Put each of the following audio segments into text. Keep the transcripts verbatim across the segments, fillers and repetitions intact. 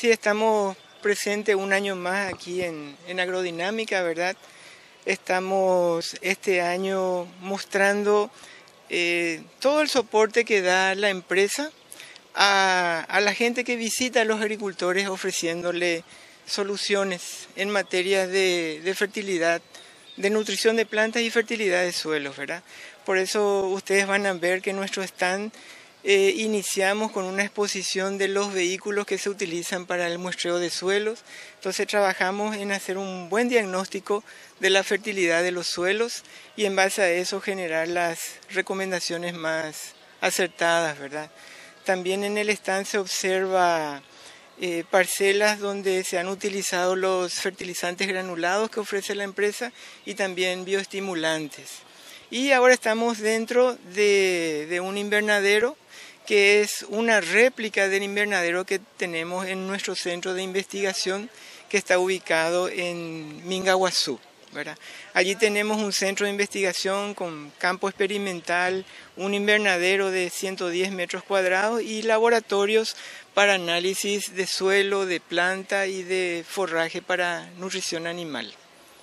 Sí, estamos presentes un año más aquí en, en Agrodinámica, ¿verdad? Estamos este año mostrando eh, todo el soporte que da la empresa a, a la gente que visita a los agricultores, ofreciéndole soluciones en materia de, de fertilidad, de nutrición de plantas y fertilidad de suelos, ¿verdad? Por eso ustedes van a ver que nuestro stand eh, iniciamos con una exposición de los vehículos que se utilizan para el muestreo de suelos. Entonces trabajamos en hacer un buen diagnóstico de la fertilidad de los suelos y en base a eso generar las recomendaciones más acertadas, ¿verdad? También en el stand se observa eh, parcelas donde se han utilizado los fertilizantes granulados que ofrece la empresa y también bioestimulantes. Y ahora estamos dentro de, de un invernadero que es una réplica del invernadero que tenemos en nuestro centro de investigación que está ubicado en Mingaguazú, ¿verdad? Allí tenemos un centro de investigación con campo experimental, un invernadero de ciento diez metros cuadrados y laboratorios para análisis de suelo, de planta y de forraje para nutrición animal.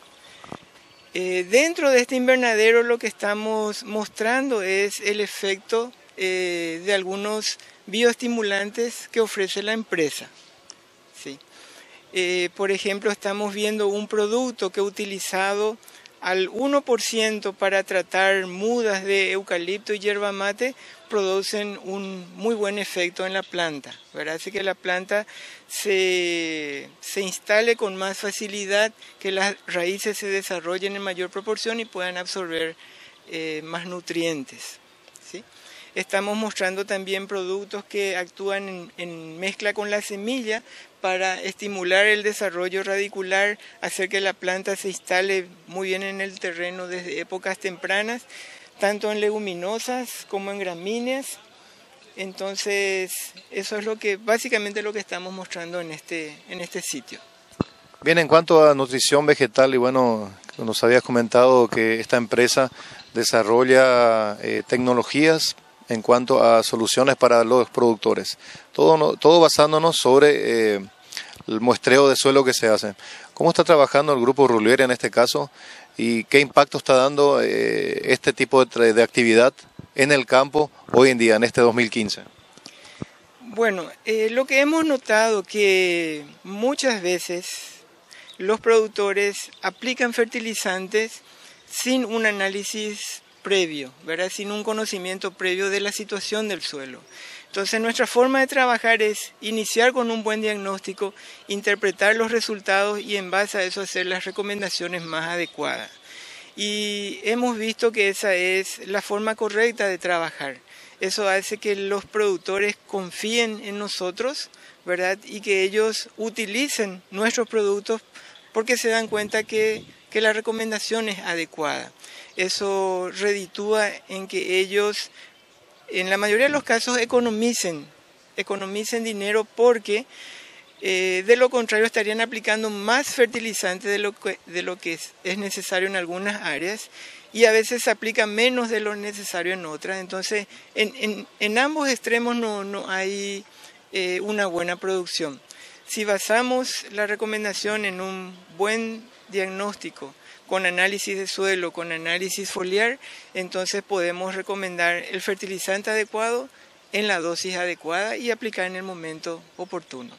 Eh, dentro de este invernadero lo que estamos mostrando es el efecto eh, de algunos bioestimulantes que ofrece la empresa. ¿Sí? Eh, por ejemplo, estamos viendo un producto que ha utilizado al uno por ciento para tratar mudas de eucalipto y yerba mate, producen un muy buen efecto en la planta, ¿verdad? Así que la planta se, se instale con más facilidad, que las raíces se desarrollen en mayor proporción y puedan absorber eh, más nutrientes, ¿sí? Estamos mostrando también productos que actúan en, en mezcla con la semilla para estimular el desarrollo radicular, hacer que la planta se instale muy bien en el terreno desde épocas tempranas, tanto en leguminosas como en gramíneas. Entonces, eso es lo que básicamente lo que estamos mostrando en este, en este sitio. Bien, en cuanto a nutrición vegetal, y bueno, nos habías comentado que esta empresa desarrolla eh, tecnologías en cuanto a soluciones para los productores, todo, todo basándonos sobre eh, el muestreo de suelo que se hace. ¿Cómo está trabajando el Grupo Roulier en este caso y qué impacto está dando eh, este tipo de, de actividad en el campo hoy en día, en este dos mil quince? Bueno, eh, lo que hemos notado que muchas veces los productores aplican fertilizantes sin un análisis previo, ¿verdad? Sin un conocimiento previo de la situación del suelo. Entonces nuestra forma de trabajar es iniciar con un buen diagnóstico, interpretar los resultados y en base a eso hacer las recomendaciones más adecuadas. Y hemos visto que esa es la forma correcta de trabajar. Eso hace que los productores confíen en nosotros, ¿verdad? Y que ellos utilicen nuestros productos porque se dan cuenta que, que la recomendación es adecuada. Eso reditúa en que ellos, en la mayoría de los casos, economicen, economicen dinero porque eh, de lo contrario estarían aplicando más fertilizantes de lo que, de lo que es, es necesario en algunas áreas y a veces se aplica menos de lo necesario en otras. Entonces, en, en, en ambos extremos no, no hay eh, una buena producción. Si basamos la recomendación en un buen diagnóstico, con análisis de suelo, con análisis foliar, entonces podemos recomendar el fertilizante adecuado en la dosis adecuada y aplicar en el momento oportuno.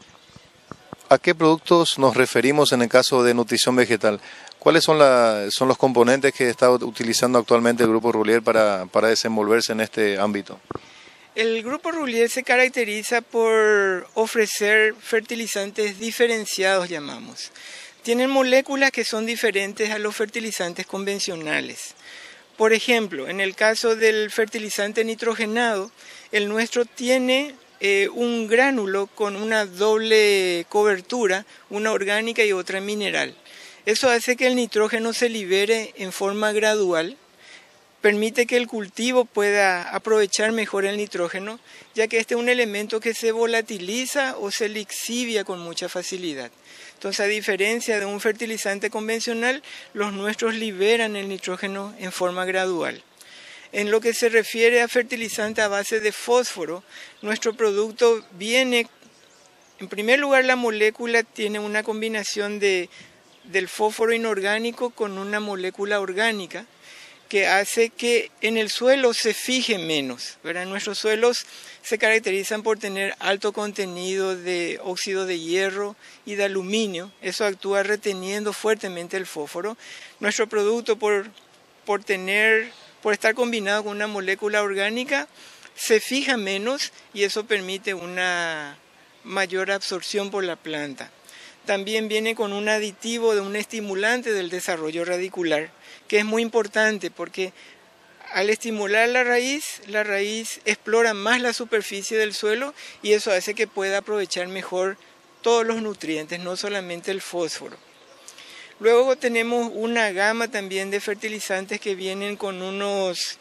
¿A qué productos nos referimos en el caso de nutrición vegetal? ¿Cuáles son, la, son los componentes que está utilizando actualmente el Grupo Roulier para, para desenvolverse en este ámbito? El Grupo Roulier se caracteriza por ofrecer fertilizantes diferenciados, llamamos. Tienen moléculas que son diferentes a los fertilizantes convencionales. Por ejemplo, en el caso del fertilizante nitrogenado, el nuestro tiene eh, un gránulo con una doble cobertura, una orgánica y otra mineral. Eso hace que el nitrógeno se libere en forma gradual, permite que el cultivo pueda aprovechar mejor el nitrógeno, ya que este es un elemento que se volatiliza o se lixivia con mucha facilidad. Entonces, a diferencia de un fertilizante convencional, los nuestros liberan el nitrógeno en forma gradual. En lo que se refiere a fertilizante a base de fósforo, nuestro producto viene En primer lugar, la molécula tiene una combinación de, del fósforo inorgánico con una molécula orgánica que hace que en el suelo se fije menos, ¿verdad? Nuestros suelos se caracterizan por tener alto contenido de óxido de hierro y de aluminio. Eso actúa reteniendo fuertemente el fósforo. Nuestro producto, por, por, tener, por estar combinado con una molécula orgánica, se fija menos y eso permite una mayor absorción por la planta. También viene con un aditivo de un estimulante del desarrollo radicular, que es muy importante porque al estimular la raíz, la raíz explora más la superficie del suelo y eso hace que pueda aprovechar mejor todos los nutrientes, no solamente el fósforo. Luego tenemos una gama también de fertilizantes que vienen con unos,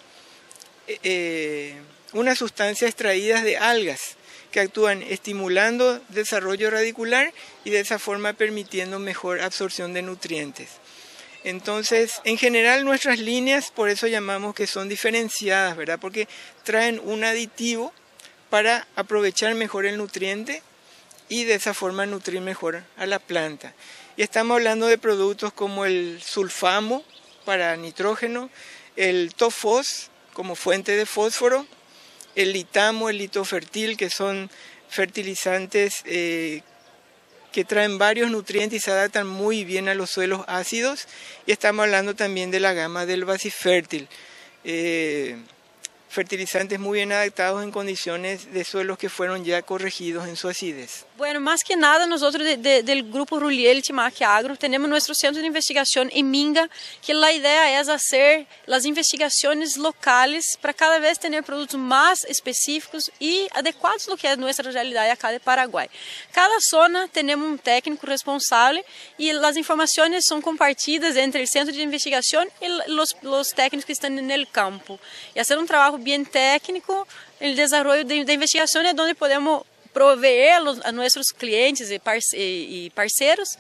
eh, unas sustancias extraídas de algas, que actúan estimulando desarrollo radicular y de esa forma permitiendo mejor absorción de nutrientes. Entonces, en general nuestras líneas, por eso llamamos que son diferenciadas, ¿verdad? Porque traen un aditivo para aprovechar mejor el nutriente y de esa forma nutrir mejor a la planta. Y estamos hablando de productos como el sulfamo para nitrógeno, el tofos como fuente de fósforo, el litamo, el litofertil, que son fertilizantes eh, que traen varios nutrientes y se adaptan muy bien a los suelos ácidos. Y estamos hablando también de la gama del basifértil, eh, fertilizantes muy bien adaptados en condiciones de suelos que fueron ya corregidos en su acidez. Bueno, más que nada nosotros de, de, del grupo Ruliel Timac Agro tenemos nuestro centro de investigación en Minga, que la idea es hacer las investigaciones locales para cada vez tener productos más específicos y adecuados a lo que es nuestra realidad acá de Paraguay. Cada zona tenemos un técnico responsable y las informaciones son compartidas entre el centro de investigación y los, los técnicos que están en el campo. Y hacer un trabajo bien técnico, el desarrollo de, de investigación es donde podemos proveer a nuestros clientes y parceros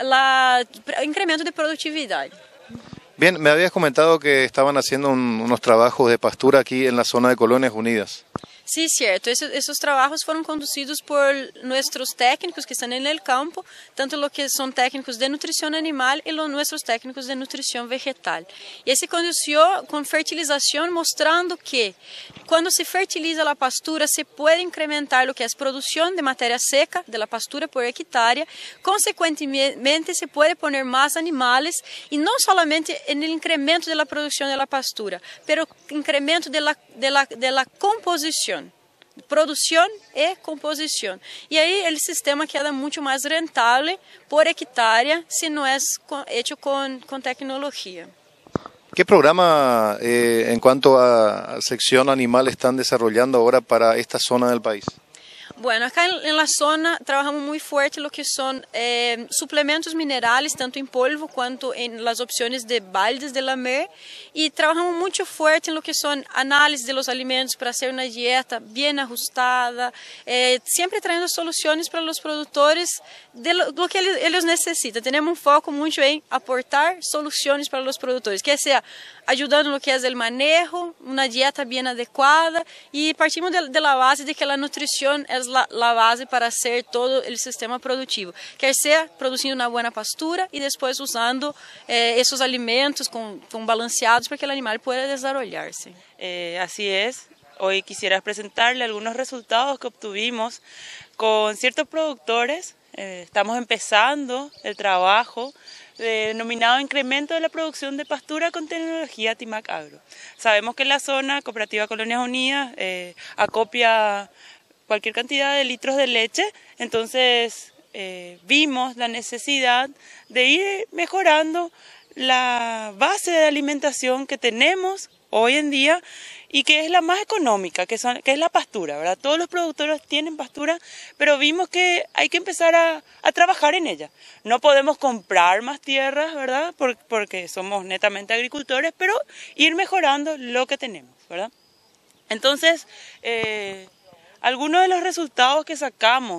el incremento de productividad. Bien, me habías comentado que estaban haciendo un, unos trabajos de pastura aquí en la zona de Colonias Unidas. Sí, cierto. Esos, esos trabajos fueron conducidos por nuestros técnicos que están en el campo, tanto los que son técnicos de nutrición animal y los nuestros técnicos de nutrición vegetal. Y se condució con fertilización mostrando que cuando se fertiliza la pastura se puede incrementar lo que es producción de materia seca de la pastura por hectárea, consecuentemente se puede poner más animales y no solamente en el incremento de la producción de la pastura, pero incremento de la, de la, de la composición. Producción y composición. Y ahí el sistema queda mucho más rentable por hectárea si no es hecho con, con tecnología. ¿Qué programa eh, en cuanto a sección animal están desarrollando ahora para esta zona del país? Bueno, acá en, en la zona trabajamos muy fuerte lo que son eh, suplementos minerales, tanto en polvo cuanto en las opciones de baldes de la mer, y trabajamos mucho fuerte en lo que son análisis de los alimentos para hacer una dieta bien ajustada, eh, siempre trayendo soluciones para los productores de lo, lo que ellos, ellos necesitan. Tenemos un foco mucho en aportar soluciones para los productores, que sea ayudando en lo que es el manejo, una dieta bien adecuada, y partimos de, de la base de que la nutrición es la, la base para hacer todo el sistema productivo, quer sea produciendo una buena pastura y después usando eh, esos alimentos con, con balanceados para que el animal pueda desarrollarse. Eh, así es, hoy quisiera presentarle algunos resultados que obtuvimos con ciertos productores. Eh, estamos empezando el trabajo denominado incremento de la producción de pastura con tecnología Timac Agro. Sabemos que en la zona Cooperativa Colonias Unidas eh, acopia cualquier cantidad de litros de leche, entonces eh, vimos la necesidad de ir mejorando la base de alimentación que tenemos hoy en día y que es la más económica, que, son, que es la pastura, ¿verdad? Todos los productores tienen pastura, pero vimos que hay que empezar a, a trabajar en ella. No podemos comprar más tierras, ¿verdad? Por, porque somos netamente agricultores, pero ir mejorando lo que tenemos, ¿verdad? Entonces, eh, algunos de los resultados que sacamos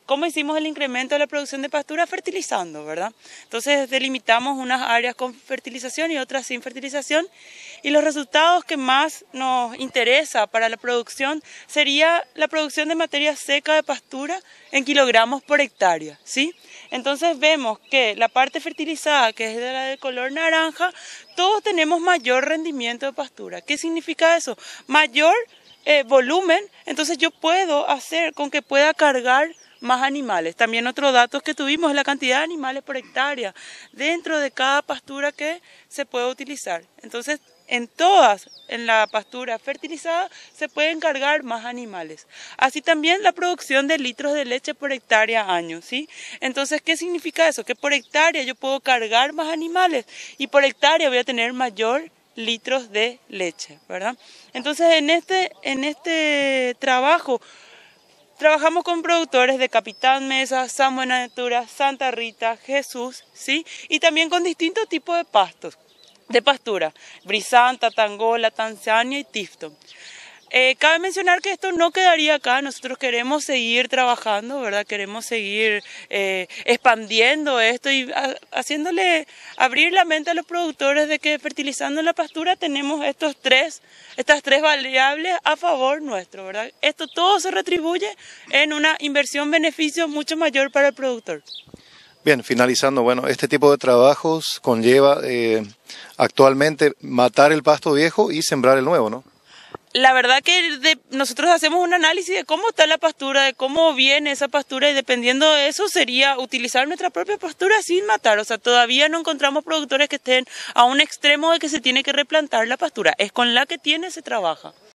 ¿Cómo hicimos el incremento de la producción de pastura? Fertilizando, ¿verdad? Entonces delimitamos unas áreas con fertilización y otras sin fertilización, y los resultados que más nos interesa para la producción sería la producción de materia seca de pastura en kilogramos por hectárea, ¿sí? Entonces vemos que la parte fertilizada, que es de la de color naranja, todos tenemos mayor rendimiento de pastura. ¿Qué significa eso? Mayor eh, volumen, entonces yo puedo hacer con que pueda cargar más animales. También otro dato que tuvimos es la cantidad de animales por hectárea dentro de cada pastura que se puede utilizar. Entonces, en todas, en la pastura fertilizada, se pueden cargar más animales. Así también la producción de litros de leche por hectárea año, ¿sí? Entonces, ¿qué significa eso? Que por hectárea yo puedo cargar más animales y por hectárea voy a tener mayor litros de leche, ¿verdad? Entonces, en este, en este trabajo, trabajamos con productores de Capitán Mesa, San Buenaventura, Santa Rita, Jesús, ¿sí? Y también con distintos tipos de pastos, de pastura, Brisanta, Tangola, Tanzania y Tifton. Eh, cabe mencionar que esto no quedaría acá, nosotros queremos seguir trabajando, ¿verdad? Queremos seguir eh, expandiendo esto y a, haciéndole abrir la mente a los productores de que fertilizando la pastura tenemos estos tres, estas tres variables a favor nuestro, ¿verdad? Esto todo se retribuye en una inversión-beneficio mucho mayor para el productor. Bien, finalizando, bueno, este tipo de trabajos conlleva eh, actualmente matar el pasto viejo y sembrar el nuevo, ¿no? La verdad que de, nosotros hacemos un análisis de cómo está la pastura, de cómo viene esa pastura, y dependiendo de eso sería utilizar nuestra propia pastura sin matar. O sea, todavía no encontramos productores que estén a un extremo de que se tiene que replantar la pastura. Es con la que tiene se trabaja.